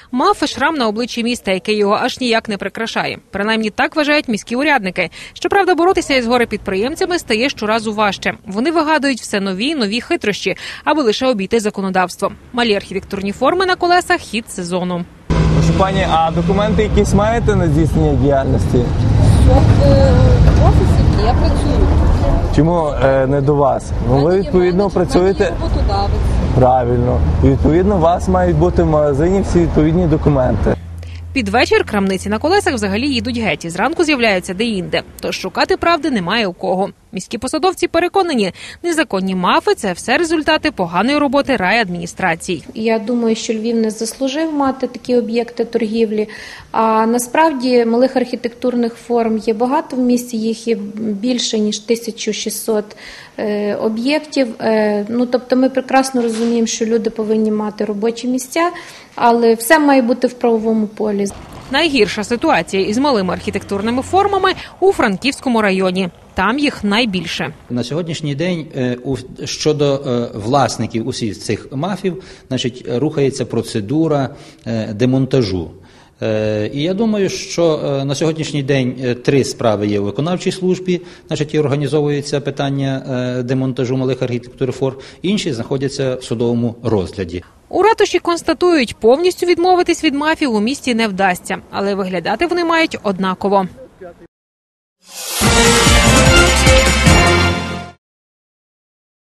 Мав шрам на обличчі міста, який його аж ніяк не прикрашає. Принаймні так вважають міські урядники. Щоправда, боротися із горе-підприємцями стає щоразу важче. Вони вигадують все нові й нові хитрощі, аби лише обійти законодавство. Малі архітектурні форми на колесах – хід сезону. Прошу пані, а документи якісь маєте на здійснення діяльності? В офісі я працюю. Чому не до вас? Ну, ви відповідно працюєте правильно. І відповідно у вас мають бути в магазині всі відповідні документи. Під вечір крамниці на колесах взагалі їдуть геть і зранку з'являються де-інде. Тож шукати правди немає у кого. Міські посадовці переконані, незаконні МАФи – це все результати поганої роботи райадміністрацій. Я думаю, що Львів не заслужив мати такі об'єкти торгівлі. А насправді малих архітектурних форм є багато в місті, їх є більше, ніж 1600 об'єктів. Тобто ми прекрасно розуміємо, що люди повинні мати робочі місця, але все має бути в правовому полі. Найгірша ситуація із малими архітектурними формами у Франківському районі. Там їх найбільше. На сьогоднішній день щодо власників усіх цих МАФів, рухається процедура демонтажу. І я думаю, що на сьогоднішній день 3 справи є у виконавчій службі, і організовується питання демонтажу малих архітектурних форм, інші знаходяться в судовому розгляді. У ратуші констатують, повністю відмовитись від МАФів у місті не вдасться, але виглядати вони мають однаково.